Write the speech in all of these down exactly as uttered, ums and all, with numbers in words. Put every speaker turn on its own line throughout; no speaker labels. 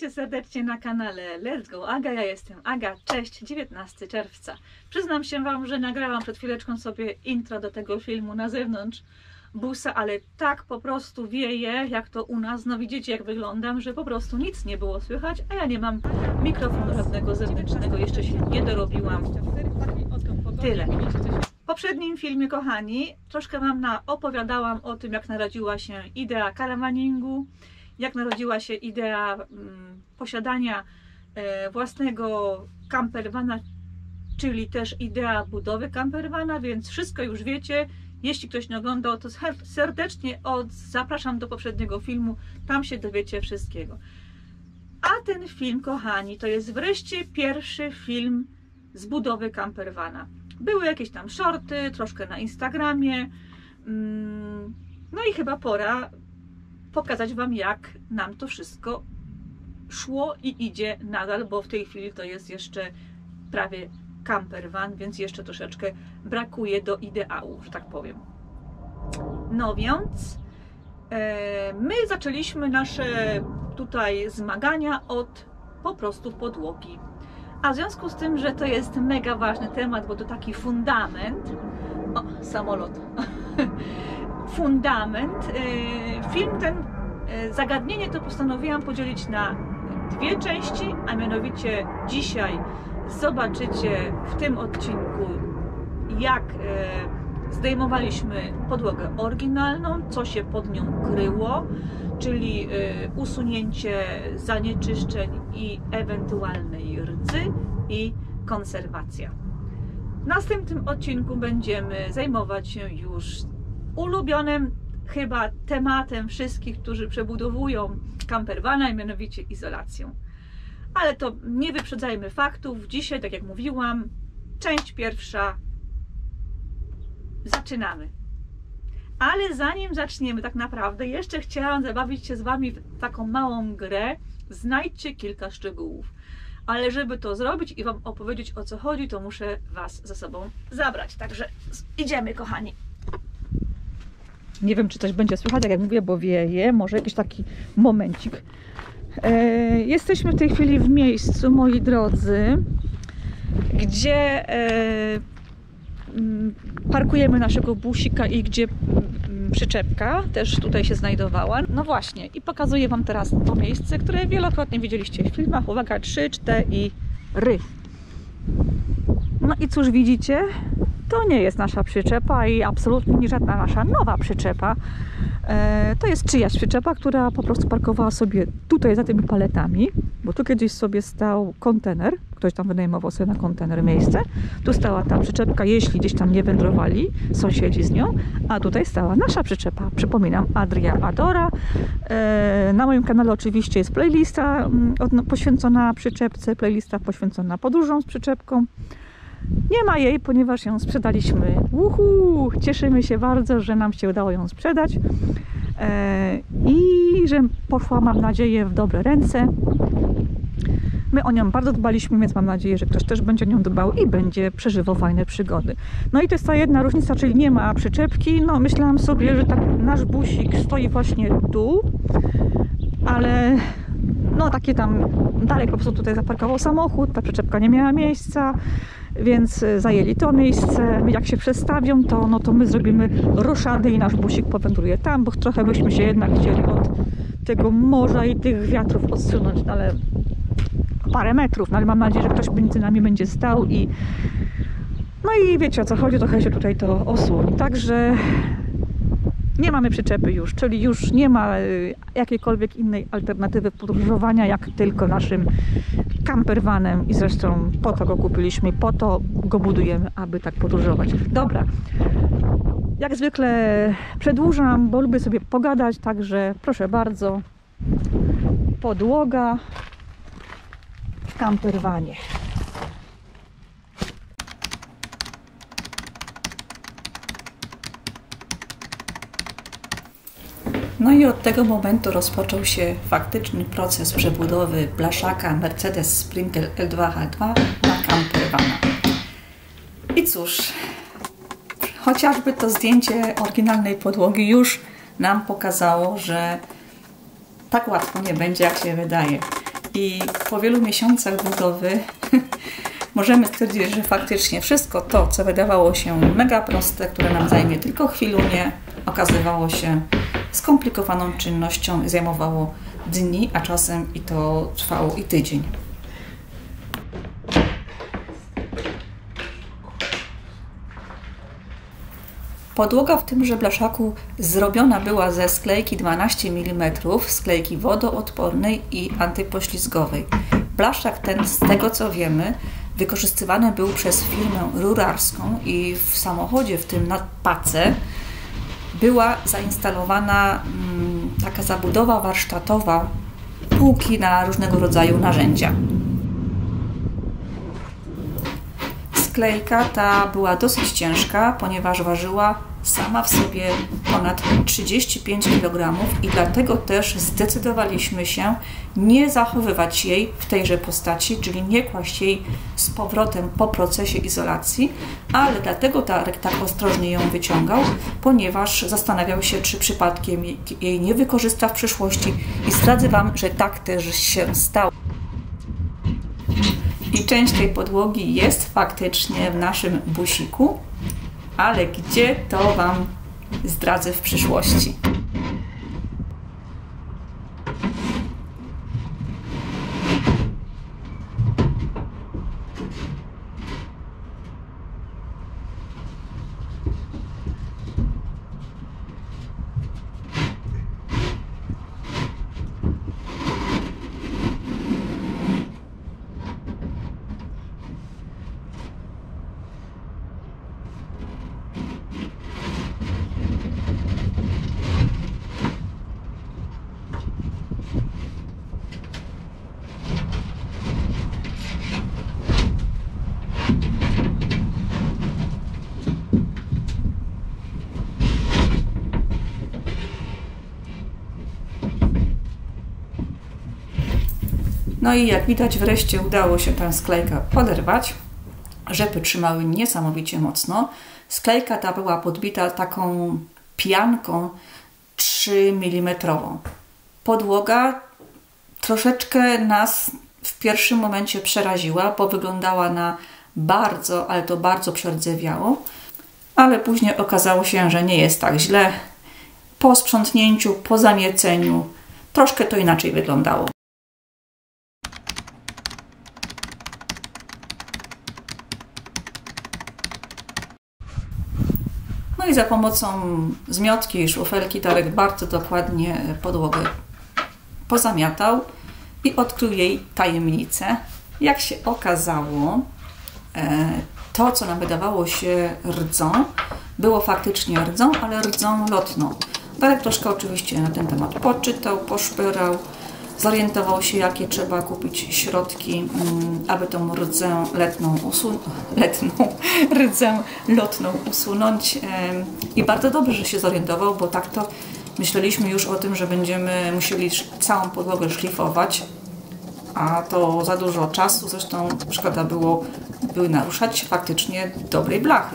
Witajcie serdecznie na kanale Let's Go Aga, ja jestem Aga, cześć, dziewiętnastego czerwca. Przyznam się Wam, że nagrałam przed chwileczką sobie intro do tego filmu na zewnątrz busa, ale tak po prostu wieje, jak to u nas, no widzicie jak wyglądam, że po prostu nic nie było słychać, a ja nie mam mikrofonu żadnego zewnętrznego, jeszcze się nie dorobiłam. Tyle. W poprzednim filmie, kochani, troszkę Wam na opowiadałam o tym, jak narodziła się idea karavaningu, jak narodziła się idea mm, posiadania e, własnego campervana, czyli też idea budowy campervana, więc wszystko już wiecie. Jeśli ktoś nie oglądał, to serdecznie od, zapraszam do poprzedniego filmu, tam się dowiecie wszystkiego. A ten film, kochani, to jest wreszcie pierwszy film z budowy campervana. Były jakieś tam shorty, troszkę na Instagramie, mm, no i chyba pora pokazać Wam, jak nam to wszystko szło i idzie nadal, bo w tej chwili to jest jeszcze prawie campervan, więc jeszcze troszeczkę brakuje do ideału, że tak powiem. No więc e, my zaczęliśmy nasze tutaj zmagania od po prostu podłogi. A w związku z tym, że to jest mega ważny temat, bo to taki fundament, o, samolot, fundament, film ten, zagadnienie to postanowiłam podzielić na dwie części, a mianowicie dzisiaj zobaczycie w tym odcinku, jak zdejmowaliśmy podłogę oryginalną, co się pod nią kryło, czyli usunięcie zanieczyszczeń i ewentualnej rdzy i konserwacja. W następnym odcinku będziemy zajmować się już ulubionym chyba tematem wszystkich, którzy przebudowują campervana, mianowicie izolacją. Ale to nie wyprzedzajmy faktów. Dzisiaj, tak jak mówiłam, część pierwsza. Zaczynamy. Ale zanim zaczniemy, tak naprawdę jeszcze chciałam zabawić się z Wami w taką małą grę. Znajdźcie kilka szczegółów. Ale żeby to zrobić i Wam opowiedzieć, o co chodzi, to muszę Was ze sobą zabrać. Także idziemy, kochani. Nie wiem, czy coś będzie słychać, jak mówię, bo wieje. Może jakiś taki momencik. E, jesteśmy w tej chwili w miejscu, moi drodzy, gdzie e, parkujemy naszego busika i gdzie przyczepka też tutaj się znajdowała. No właśnie, i pokazuję Wam teraz to miejsce, które wielokrotnie widzieliście w filmach. Uwaga, trzy, cztery. No i cóż widzicie? To nie jest nasza przyczepa i absolutnie nie żadna nasza nowa przyczepa. E, to jest czyjaś przyczepa, która po prostu parkowała sobie tutaj za tymi paletami, bo tu kiedyś sobie stał kontener, ktoś tam wynajmował sobie na kontener miejsce. Tu stała ta przyczepka, jeśli gdzieś tam nie wędrowali sąsiedzi z nią, a tutaj stała nasza przyczepa. Przypominam, Adria Adora. E, na moim kanale oczywiście jest playlista m, poświęcona przyczepce, playlista poświęcona podróżom z przyczepką. Nie ma jej, ponieważ ją sprzedaliśmy. Uhu, cieszymy się bardzo, że nam się udało ją sprzedać e, i że poszła, mam nadzieję, w dobre ręce. My o nią bardzo dbaliśmy, więc mam nadzieję, że ktoś też będzie o nią dbał i będzie przeżywał fajne przygody. No i to jest ta jedna różnica, czyli nie ma przyczepki. No myślałam sobie, że tak nasz busik stoi właśnie tu, ale no takie tam dalej po prostu tutaj zaparkował samochód, ta przyczepka nie miała miejsca, więc zajęli to miejsce. Jak się przestawią, to, no to my zrobimy roszadę i nasz busik powędruje tam, bo trochę byśmy się jednak chcieli od tego morza i tych wiatrów odsunąć, no ale parę metrów, no ale mam nadzieję, że ktoś między nami będzie stał i no i wiecie, o co chodzi, trochę się tutaj to osłoni. Także nie mamy przyczepy już, czyli już nie ma jakiejkolwiek innej alternatywy podróżowania, jak tylko naszym campervanem i zresztą po to go kupiliśmy, po to go budujemy, aby tak podróżować. Dobra, jak zwykle przedłużam, bo lubię sobie pogadać, także proszę bardzo, podłoga w campervanie. No i od tego momentu rozpoczął się faktyczny proces przebudowy blaszaka Mercedes Sprinter L dwa H dwa na campervana. I cóż, chociażby to zdjęcie oryginalnej podłogi już nam pokazało, że tak łatwo nie będzie, jak się wydaje. I po wielu miesiącach budowy możemy stwierdzić, że faktycznie wszystko to, co wydawało się mega proste, które nam zajmie tylko chwilunię, okazywało się skomplikowaną czynnością i zajmowało dni, a czasem i to trwało i tydzień. Podłoga w tymże blaszaku zrobiona była ze sklejki dwanaście milimetrów, sklejki wodoodpornej i antypoślizgowej. Blaszak ten, z tego co wiemy, wykorzystywany był przez firmę rurarską i w samochodzie, w tym na pace, była zainstalowana mm, taka zabudowa warsztatowa, półki na różnego rodzaju narzędzia. Sklejka ta była dosyć ciężka, ponieważ ważyła sama w sobie ponad trzydzieści pięć kilogramów i dlatego też zdecydowaliśmy się nie zachowywać jej w tejże postaci, czyli nie kłaść jej z powrotem po procesie izolacji, ale dlatego Darek tak ostrożnie ją wyciągał, ponieważ zastanawiał się, czy przypadkiem jej nie wykorzysta w przyszłości i zdradzę Wam, że tak też się stało. I część tej podłogi jest faktycznie w naszym busiku, ale gdzie, to Wam zdradzę w przyszłości. No i jak widać, wreszcie udało się tę sklejkę oderwać. Rzepy trzymały niesamowicie mocno. Sklejka ta była podbita taką pianką trzy milimetry. Podłoga troszeczkę nas w pierwszym momencie przeraziła, bo wyglądała na bardzo, ale to bardzo przerdzewiało. Ale później okazało się, że nie jest tak źle. Po sprzątnięciu, po zamieceniu troszkę to inaczej wyglądało. No i za pomocą zmiotki i szlufelki Darek bardzo dokładnie podłogę pozamiatał i odkrył jej tajemnicę. Jak się okazało, to, co nam wydawało się rdzą, było faktycznie rdzą, ale rdzą lotną. Darek troszkę oczywiście na ten temat poczytał, poszperał, zorientował się, jakie trzeba kupić środki, aby tą rdzę letną usunąć, letną, rdzę lotną usunąć. I bardzo dobrze, że się zorientował, bo tak to myśleliśmy już o tym, że będziemy musieli całą podłogę szlifować, a to za dużo czasu, zresztą szkoda było, by naruszać faktycznie dobrej blachy.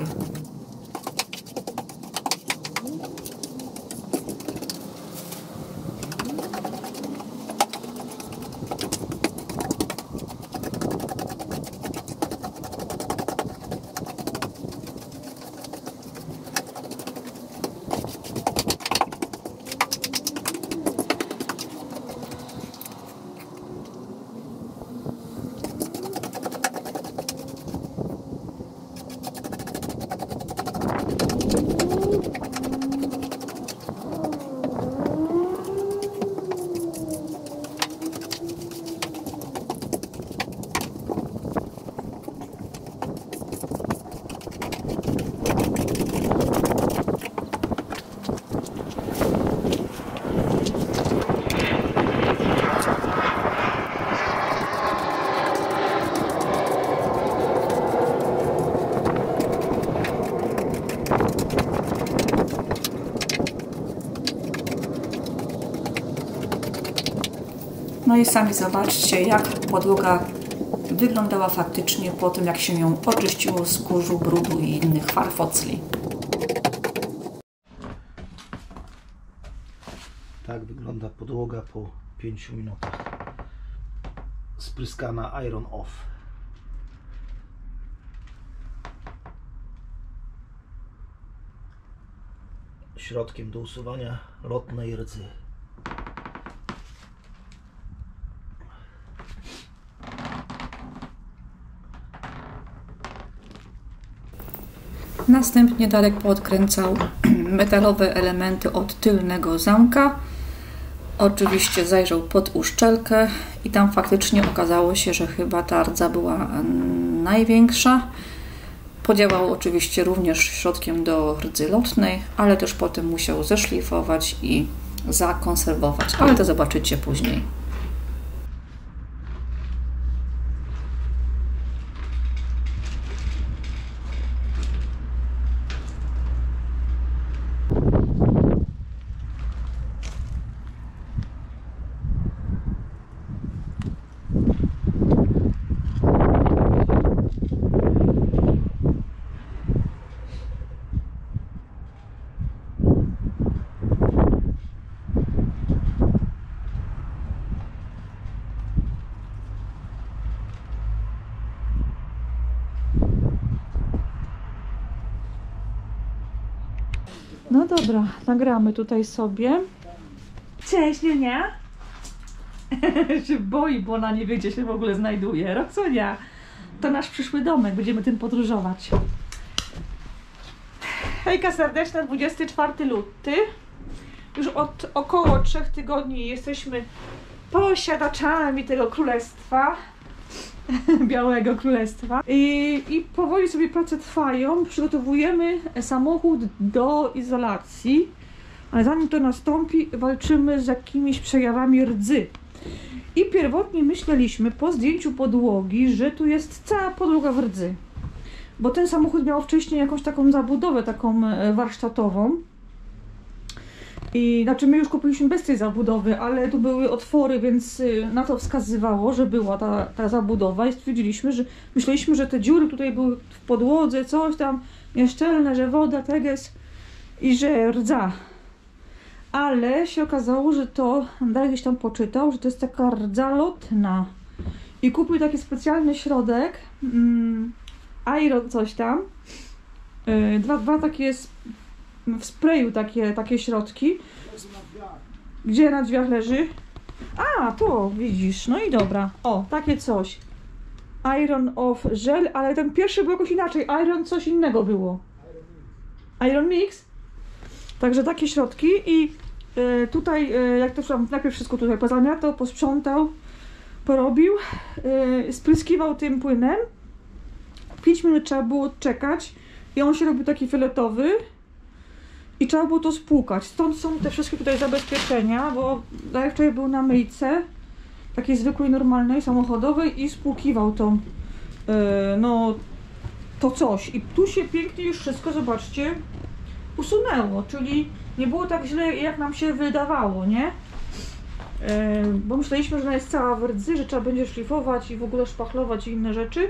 No i sami zobaczcie, jak podłoga wyglądała faktycznie po tym, jak się ją oczyściło z kurzu, brudu i innych farfocli.
Tak wygląda podłoga po pięciu minutach. spryskana Iron Off. Środkiem do usuwania lotnej rdzy.
Następnie Darek podkręcał metalowe elementy od tylnego zamka. Oczywiście zajrzał pod uszczelkę i tam faktycznie okazało się, że chyba ta rdza była największa. Podziałał oczywiście również środkiem do rdzy lotnej, ale też potem musiał zeszlifować i zakonserwować, ale to zobaczycie później. No dobra, nagramy tutaj sobie. Cześć, Nienia! się boi, bo ona nie wie, gdzie się w ogóle znajduje. Roxonia, to nasz przyszły domek, będziemy tym podróżować. Hejka serdeczna, dwudziestego czwartego lutego. Już od około trzech tygodni jesteśmy posiadaczami tego królestwa. Białego Królestwa. I, I powoli sobie prace trwają. Przygotowujemy samochód do izolacji. Ale zanim to nastąpi, walczymy z jakimiś przejawami rdzy. I pierwotnie myśleliśmy po zdjęciu podłogi, że tu jest cała podłoga w rdzy. Bo ten samochód miał wcześniej jakąś taką zabudowę, taką warsztatową. I znaczy my już kupiliśmy bez tej zabudowy, ale tu były otwory, więc na to wskazywało, że była ta, ta zabudowa i stwierdziliśmy, że myśleliśmy, że te dziury tutaj były w podłodze, coś tam nieszczelne, że woda, teges i że rdza. Ale się okazało, że to, Darek gdzieś tam poczytał, że to jest taka rdza lotna. I kupił taki specjalny środek, mm, Iron coś tam, yy, dwa, dwa takie w sprayu takie, takie środki. Gdzie na drzwiach leży? A, tu widzisz, no i dobra. O, takie coś. Iron Off Gel, ale ten pierwszy był jakoś inaczej. Iron coś innego było. Iron Mix. Także takie środki i y, tutaj, y, jak to najpierw wszystko tutaj pozamiatał, posprzątał, porobił, y, spryskiwał tym płynem. pięć minut trzeba było czekać i on się robił taki fioletowy. I trzeba było to spłukać. Stąd są te wszystkie tutaj zabezpieczenia, bo Darek wczoraj był na myjce, takiej zwykłej, normalnej, samochodowej i spłukiwał tą, yy, no, to coś. I tu się pięknie już wszystko, zobaczcie, usunęło, czyli nie było tak źle, jak nam się wydawało, nie? Yy, bo myśleliśmy, że ona jest cała w rdzy, że trzeba będzie szlifować i w ogóle szpachlować i inne rzeczy.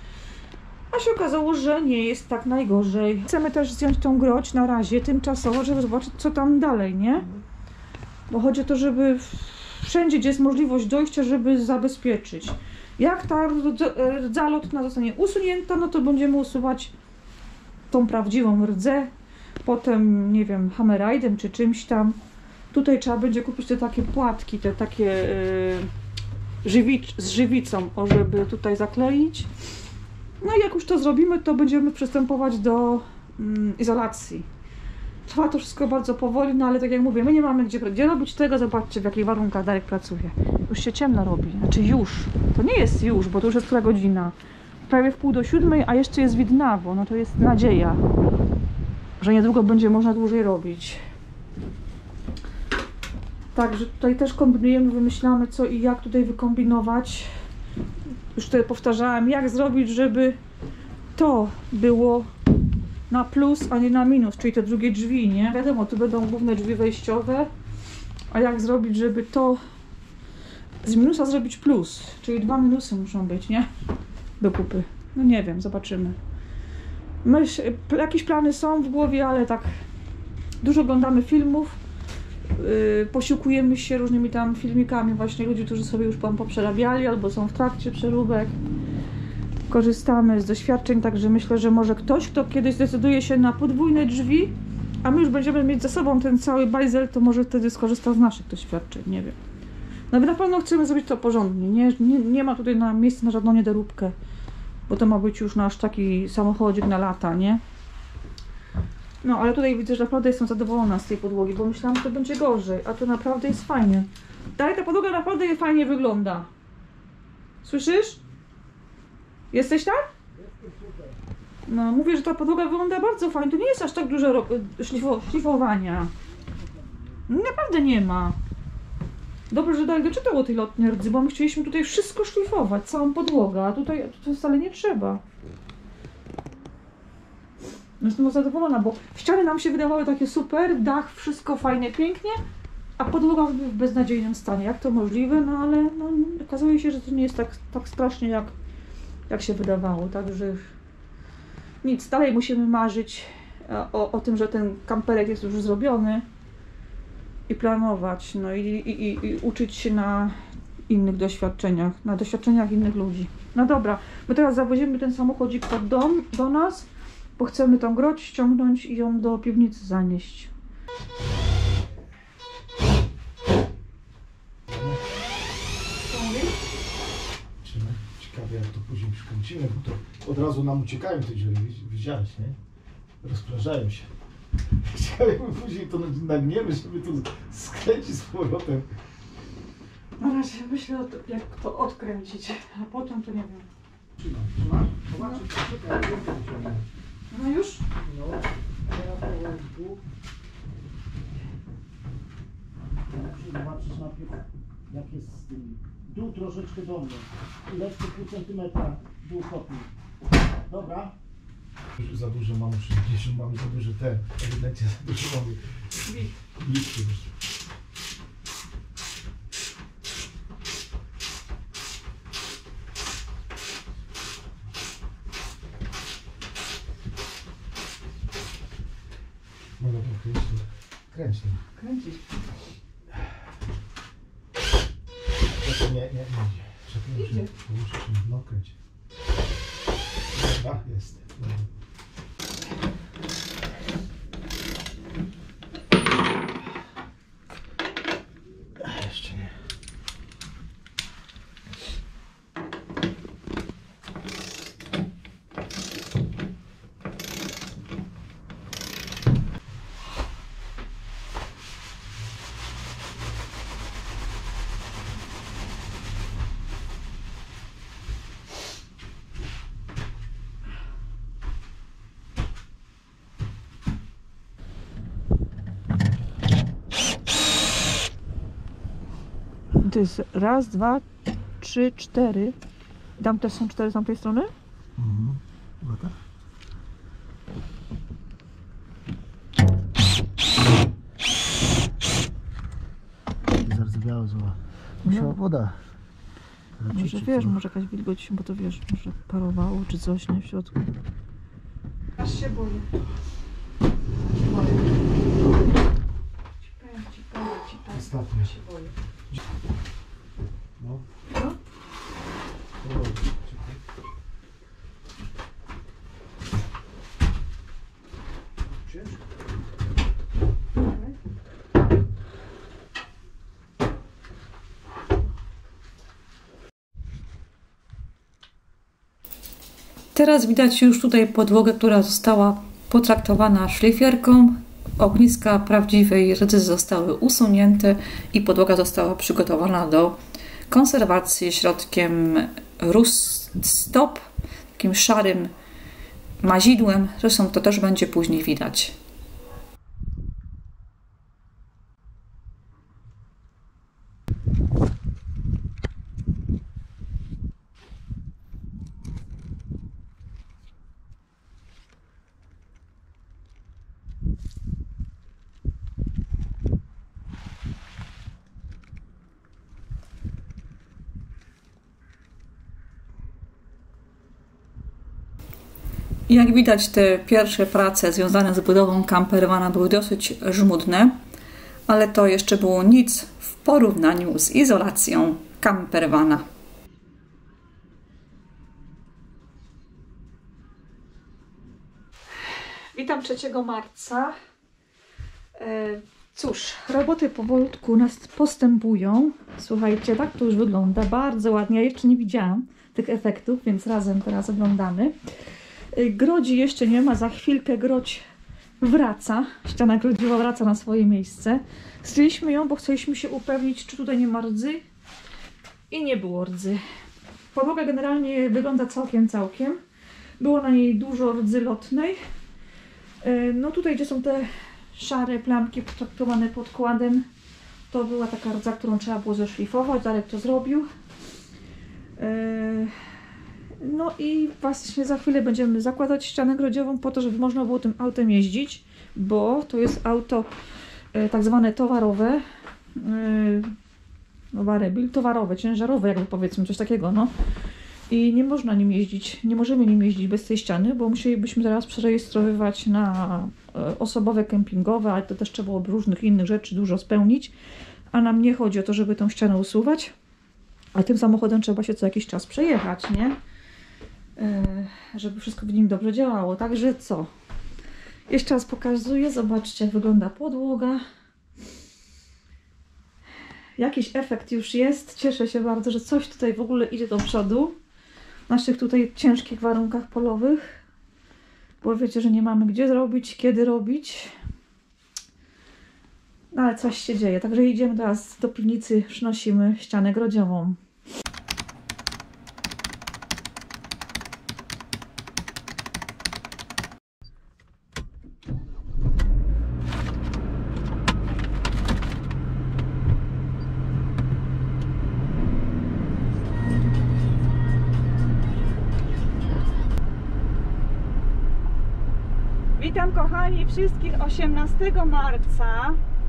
A się okazało, że nie jest tak najgorzej. Chcemy też zdjąć tą groć na razie, tymczasowo, żeby zobaczyć, co tam dalej, nie? Bo chodzi o to, żeby wszędzie, gdzie jest możliwość dojścia, żeby zabezpieczyć. Jak ta rdza lotna zostanie usunięta, no to będziemy usuwać tą prawdziwą rdzę. Potem, nie wiem, hammerite'em czy czymś tam. Tutaj trzeba będzie kupić te takie płatki, te takie yy, żywicz, z żywicą, o, żeby tutaj zakleić. No i jak już to zrobimy, to będziemy przystępować do mm, izolacji. Trwa to wszystko bardzo powoli, no ale tak jak mówię, my nie mamy gdzie, gdzie robić tego. Zobaczcie, w jakich warunkach Darek pracuje. Już się ciemno robi, znaczy już. To nie jest już, bo to już jest która godzina. Prawie w pół do siódmej, a jeszcze jest widnawo. No to jest nadzieja, że niedługo będzie można dłużej robić. Także tutaj też kombinujemy, wymyślamy co i jak tutaj wykombinować. Już tutaj powtarzałem, jak zrobić, żeby to było na plus, a nie na minus, czyli te drugie drzwi, nie? Wiadomo, tu będą główne drzwi wejściowe, a jak zrobić, żeby to z minusa zrobić plus, czyli dwa minusy muszą być, nie? Do kupy. No nie wiem, zobaczymy. Myśl, jakieś plany są w głowie, ale tak dużo oglądamy filmów Yy, posiłkujemy się różnymi tam filmikami właśnie ludzi, którzy sobie już tam poprzerabiali albo są w trakcie przeróbek. Korzystamy z doświadczeń, także myślę, że może ktoś, kto kiedyś zdecyduje się na podwójne drzwi, a my już będziemy mieć za sobą ten cały bajzel, to może wtedy skorzysta z naszych doświadczeń, nie wiem. No my na pewno chcemy zrobić to porządnie, nie, nie, nie ma tutaj na miejsca na żadną niedoróbkę, bo to ma być już nasz taki samochodzik na lata, nie? No ale tutaj widzę, że naprawdę jestem zadowolona z tej podłogi, bo myślałam, że to będzie gorzej, a to naprawdę jest fajnie. Dalej ta podłoga naprawdę fajnie wygląda. Słyszysz? Jesteś tam? No mówię, że ta podłoga wygląda bardzo fajnie, to nie jest aż tak dużo szlifo szlifowania. Naprawdę nie ma. Dobrze, że dalej doczytał o tej lotnej rdzy, bo my chcieliśmy tutaj wszystko szlifować, całą podłogę, a tutaj to wcale nie trzeba. Jestem zadowolona, bo ściany nam się wydawały takie super, dach, wszystko fajnie, pięknie, a podłoga w beznadziejnym stanie. Jak to możliwe? No ale no, okazuje się, że to nie jest tak, tak strasznie, jak, jak się wydawało. Także nic, dalej musimy marzyć o, o tym, że ten kamperek jest już zrobiony i planować, no i, i, i, i uczyć się na innych doświadczeniach, na doświadczeniach innych ludzi. No dobra, my teraz zawozimy ten samochodzik pod dom, do nas, bo chcemy tą groć ściągnąć i ją do piwnicy zanieść.
Ciekawe jak to później przykręcimy, bo to od razu nam uciekają te dziury, widziałeś, nie? Rozprężają się. Ciekawe jak później to nagniemy, żeby to skręcić z powrotem.
Na razie myślę, jak to odkręcić, a potem to nie wiem.
Trzymaj, trzymaj. Zobaczysz, czekaj,
No już?
no, teraz powolutku. Zobaczysz najpierw, jak jest z tym. Dół troszeczkę do mnie. Lekko pół centymetra dół kopni. Dobra. Za dużo mamy sześćdziesiąt, mamy za duże te, ewidentnie za dużo mamy liczby. No dobra, kręć to. Kręć to.
Kręcić.
Nie, nie, nie idzie. Czekaj,
Idzie.
muszę, no kręć. Dobra, jest. Dobra. Jeszcze nie.
To jest raz, dwa, trzy, cztery. Tam też są cztery z tamtej strony?
Mhm. Uwaga. Zardzewiałe zła. Musiała woda.
Może wiesz, może jakaś wilgoć, bo to wiesz, może parowało czy coś, nie, w środku. Aż się boję. Się boję. Ci powiem, ci powiem, ci powiem.
Ostatnio.
Się boję.
No.
No?
O, czekaj. Ciężko.
Teraz widać już tutaj podłogę, która została potraktowana szlifierką. Ogniska prawdziwej rdzy zostały usunięte i podłoga została przygotowana do konserwacji środkiem Rust Stop, takim szarym mazidłem. Zresztą to też będzie później widać. Jak widać, te pierwsze prace związane z budową campervana były dosyć żmudne, Ale to jeszcze było nic w porównaniu z izolacją campervana. Witam trzeciego marca. Cóż, roboty powolutku nas postępują. Słuchajcie, tak to już wygląda. Bardzo ładnie. Ja jeszcze nie widziałam tych efektów, więc razem teraz oglądamy. Grodzi jeszcze nie ma. Za chwilkę groć wraca. Ściana grodziowa wraca na swoje miejsce. Zdjęliśmy ją, bo chcieliśmy się upewnić, czy tutaj nie ma rdzy. I nie było rdzy. Podłoga generalnie wygląda całkiem, całkiem. Było na niej dużo rdzy lotnej. No tutaj, gdzie są te szare plamki potraktowane podkładem, to była taka rdza, którą trzeba było zeszlifować. Darek to zrobił. No i właśnie za chwilę będziemy zakładać ścianę grodziową po to, żeby można było tym autem jeździć, bo to jest auto tak zwane towarowe, no warebil, towarowe, ciężarowe, jakby powiedzmy, coś takiego, no. I nie można nim jeździć, nie możemy nim jeździć bez tej ściany, bo musielibyśmy zaraz przerejestrowywać na osobowe, kempingowe, ale to też trzeba byłoby różnych innych rzeczy dużo spełnić. A nam nie chodzi o to, żeby tą ścianę usuwać, a tym samochodem trzeba się co jakiś czas przejechać, nie? Yy, żeby wszystko w nim dobrze działało. Także co? Jeszcze raz pokazuję, zobaczcie, jak wygląda podłoga. Jakiś efekt już jest. Cieszę się bardzo, że coś tutaj w ogóle idzie do przodu. W naszych tutaj ciężkich warunkach polowych. Bo wiecie, że nie mamy gdzie zrobić, kiedy robić. No ale coś się dzieje. Także idziemy teraz do piwnicy, przynosimy ścianę grodziową. Witam kochani wszystkich osiemnastego marca.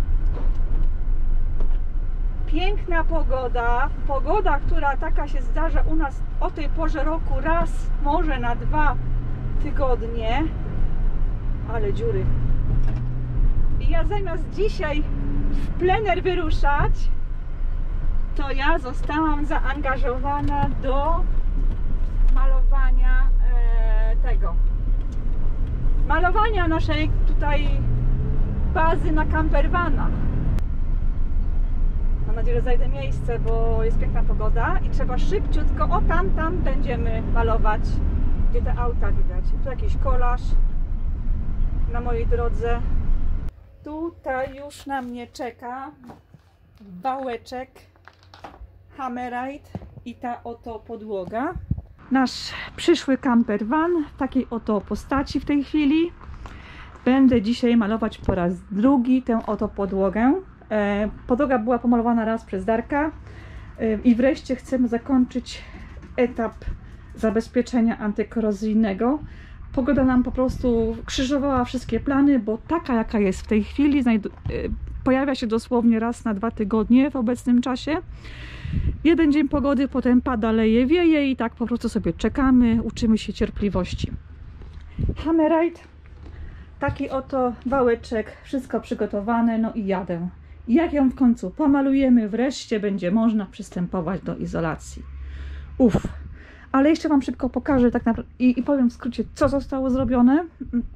Piękna pogoda. Pogoda, która taka się zdarza u nas o tej porze roku raz, może na dwa tygodnie. Ale dziury. I ja zamiast dzisiaj w plener wyruszać, to ja zostałam zaangażowana do malowania e, tego. Malowania naszej tutaj bazy na campervana. Mam nadzieję, że znajdę miejsce, bo jest piękna pogoda i trzeba szybciutko, o tam, tam będziemy malować, gdzie te auta widać. Tu jakiś kolaż na mojej drodze. Tutaj już na mnie czeka wałeczek, Hammerite i ta oto podłoga. Nasz przyszły campervan w takiej oto postaci w tej chwili. Będę dzisiaj malować po raz drugi tę oto podłogę. E, podłoga była pomalowana raz przez Darka e, i wreszcie chcemy zakończyć etap zabezpieczenia antykorozyjnego. Pogoda nam po prostu krzyżowała wszystkie plany, bo taka jaka jest w tej chwili, e, pojawia się dosłownie raz na dwa tygodnie w obecnym czasie. Jeden dzień pogody, potem pada, leje, wieje i tak po prostu sobie czekamy, uczymy się cierpliwości. Hammerite, taki oto wałeczek, wszystko przygotowane, no i jadę. Jak ją w końcu pomalujemy, wreszcie będzie można przystępować do izolacji. Uff, ale jeszcze Wam szybko pokażę tak naprawdę i, i powiem w skrócie, co zostało zrobione.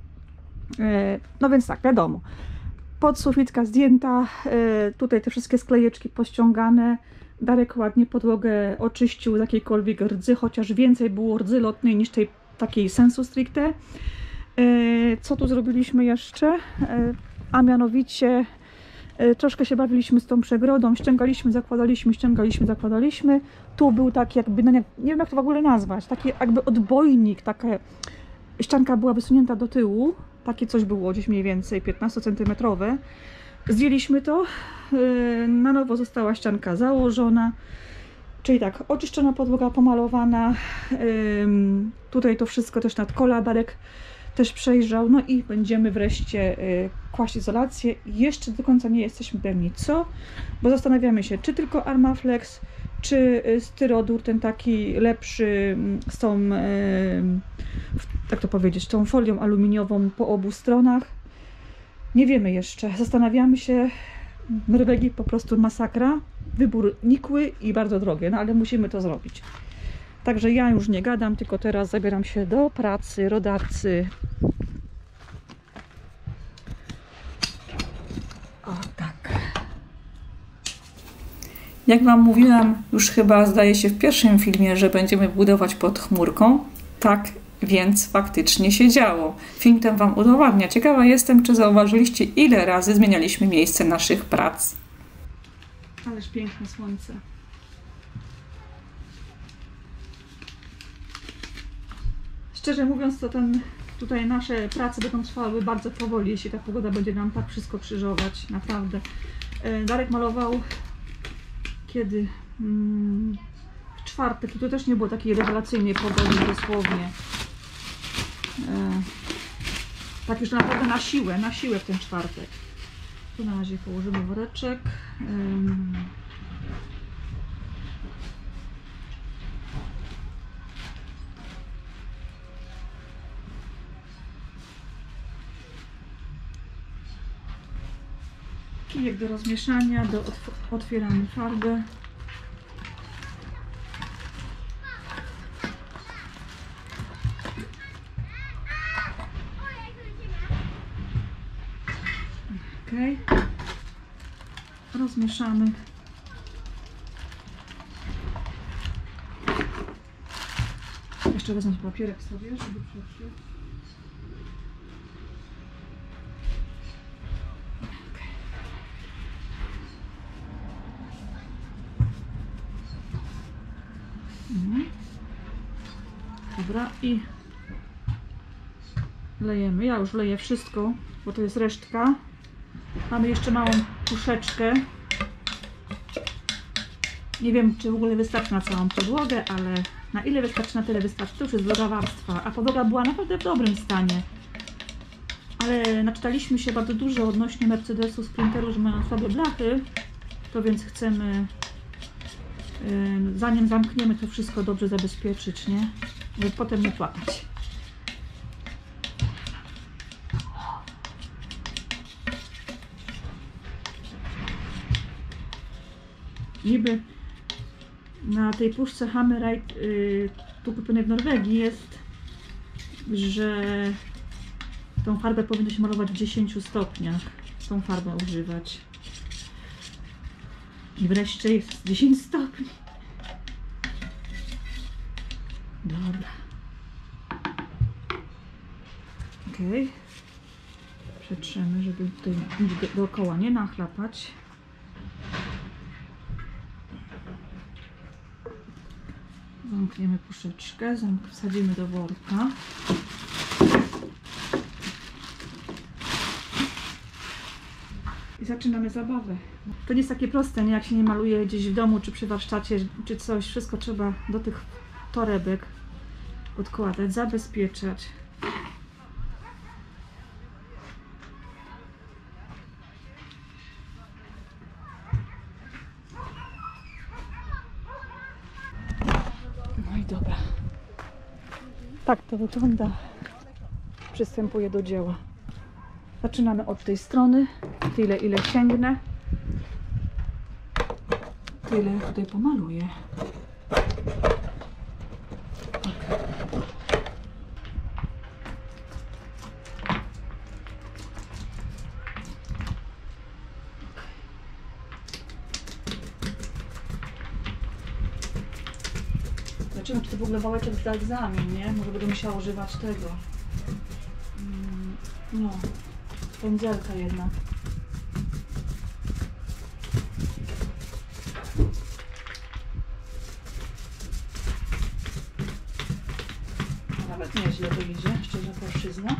No więc tak, wiadomo, podsufitka zdjęta, tutaj te wszystkie sklejeczki pościągane. Darek ładnie podłogę oczyścił z jakiejkolwiek rdzy, chociaż więcej było rdzy lotnej niż tej takiej sensu stricte. Co tu zrobiliśmy jeszcze? A mianowicie troszkę się bawiliśmy z tą przegrodą, ściągaliśmy, zakładaliśmy, ściągaliśmy, zakładaliśmy. Tu był taki jakby, no nie, nie wiem jak to w ogóle nazwać, taki jakby odbojnik, taka ścianka była wysunięta do tyłu, takie coś było gdzieś mniej więcej piętnastocentymetrowe. Zdjęliśmy to, na nowo została ścianka założona, czyli tak, oczyszczona podłoga, pomalowana, tutaj to wszystko też nad kola Darek też przejrzał, no i będziemy wreszcie kłaść izolację. Jeszcze do końca nie jesteśmy pewni co, bo zastanawiamy się, czy tylko Armaflex, czy styrodur, ten taki lepszy z tą, tak to powiedzieć, tą folią aluminiową po obu stronach. Nie wiemy jeszcze, zastanawiamy się. W Norwegii po prostu masakra. Wybór nikły i bardzo drogie, no ale musimy to zrobić. Także ja już nie gadam, tylko teraz zabieram się do pracy, rodacy. O tak. Jak Wam mówiłam, już chyba zdaje się w pierwszym filmie, że będziemy budować pod chmurką. Tak więc faktycznie się działo. Film ten Wam udowadnia. Ciekawa jestem, czy zauważyliście, ile razy zmienialiśmy miejsce naszych prac. Ależ piękne słońce. Szczerze mówiąc, to ten, tutaj nasze prace będą trwały bardzo powoli, jeśli ta pogoda będzie nam tak wszystko krzyżować. Naprawdę. Darek malował kiedy? Hmm, w czwartek. I to też nie było takiej rewelacyjnej pogody dosłownie. E, tak już naprawdę na siłę, na siłę w ten czwartek. Tu na razie położymy woreczek. Um, kijek do rozmieszania, do otw otwieramy farbę. Okay. Rozmieszamy. Jeszcze wezmę papierek sobie, żeby przeczytać. Mhm. Dobra, i lejemy. Ja już leję wszystko, bo to jest resztka. Mamy jeszcze małą puszeczkę. Nie wiem, czy w ogóle wystarczy na całą podłogę, ale na ile wystarczy, na tyle wystarczy. To już jest druga warstwa, a podłoga była naprawdę w dobrym stanie. Ale naczytaliśmy się bardzo dużo odnośnie Mercedesu, Sprinteru, że mają słabe blachy. To więc chcemy, yy, zanim zamkniemy, to wszystko dobrze zabezpieczyć, nie? Żeby potem nie płakać. Niby na tej puszce Hammerite, yy, tu kupionej w Norwegii, jest, że tą farbę powinno się malować w dziesięciu stopniach. Tą farbę używać. I wreszcie jest dziesięć stopni. Dobra. Ok. Przetrzemy, żeby tutaj do, dookoła nie nachlapać. Zamkniemy puszeczkę, zamk wsadzimy do worka. I zaczynamy zabawę. To nie jest takie proste, nie? Jak się nie maluje gdzieś w domu, czy przy warsztacie, czy coś. Wszystko trzeba do tych torebek odkładać, zabezpieczać. No i dobra. Tak to wygląda. Przystępuję do dzieła. Zaczynamy od tej strony. Tyle, ile sięgnę. Tyle tutaj pomaluję. Okay. Zobaczymy, czy to w ogóle wałeczek z egzamin, nie? Może będę musiała używać tego. No, pędzelka jedna. Nawet nieźle to idzie, szczerze płaszczyzna.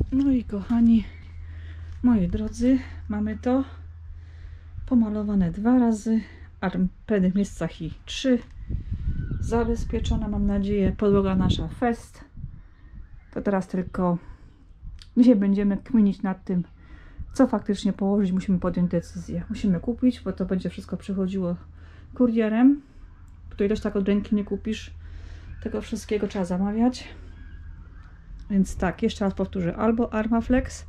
No i kochani, moi drodzy, mamy to pomalowane dwa razy, a w pewnych miejscach i trzy. Zabezpieczona, mam nadzieję, podłoga nasza fest. To teraz tylko dzisiaj będziemy kminić nad tym, co faktycznie położyć. Musimy podjąć decyzję. Musimy kupić, bo to będzie wszystko przychodziło kurierem. Tutaj też tak od ręki nie kupisz. Tego wszystkiego trzeba zamawiać. Więc tak, jeszcze raz powtórzę. Albo Armaflex,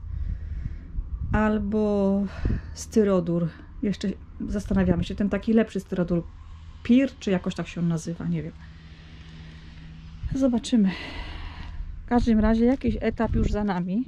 albo styrodur. Jeszcze zastanawiamy się, ten taki lepszy styrodur. Pir, czy jakoś tak się on nazywa, nie wiem. Zobaczymy. W każdym razie jakiś etap już za nami.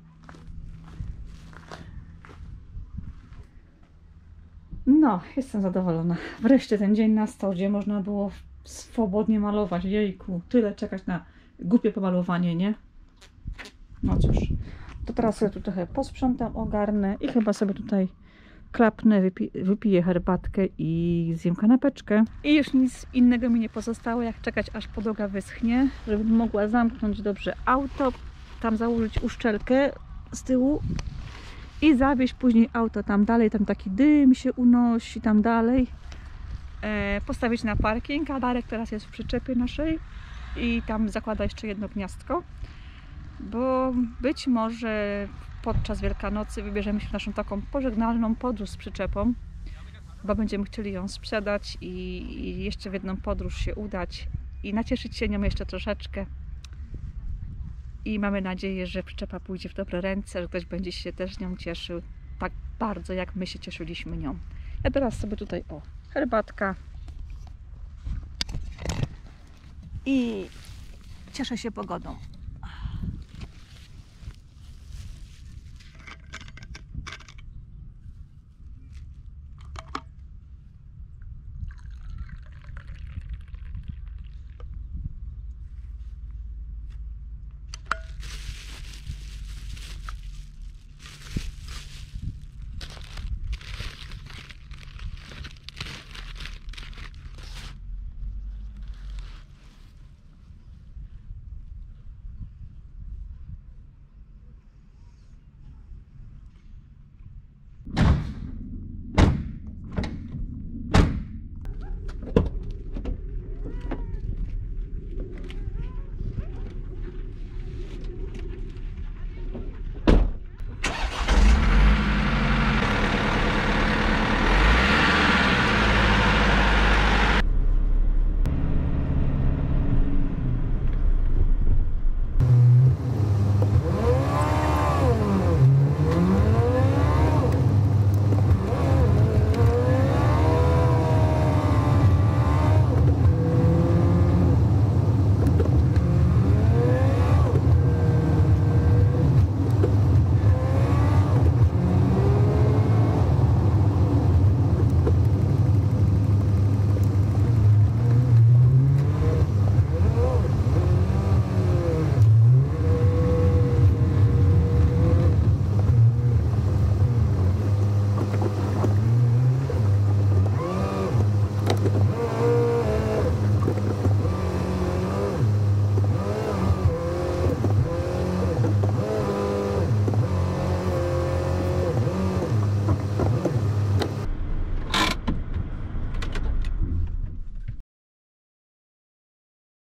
No, jestem zadowolona. Wreszcie ten dzień nastał, gdzie można było swobodnie malować. Jejku, tyle czekać na głupie pomalowanie, nie? No cóż, to teraz sobie tu trochę posprzątam, ogarnę i chyba sobie tutaj klapnę, wypi wypiję herbatkę i zjem kanapeczkę. I już nic innego mi nie pozostało, jak czekać, aż podłoga wyschnie, żebym mogła zamknąć dobrze auto, tam założyć uszczelkę z tyłu i zawieźć później auto tam dalej, tam taki dym się unosi tam dalej. E, postawić na parking, a Darek teraz jest w przyczepie naszej i tam zakłada jeszcze jedno gniazdko, bo być może podczas Wielkanocy wybierzemy się w naszą taką pożegnalną podróż z przyczepą, bo będziemy chcieli ją sprzedać i, i jeszcze w jedną podróż się udać i nacieszyć się nią jeszcze troszeczkę. I mamy nadzieję, że przyczepa pójdzie w dobre ręce, że ktoś będzie się też nią cieszył tak bardzo, jak my się cieszyliśmy nią. Ja teraz sobie tutaj, o, herbatka i cieszę się pogodą.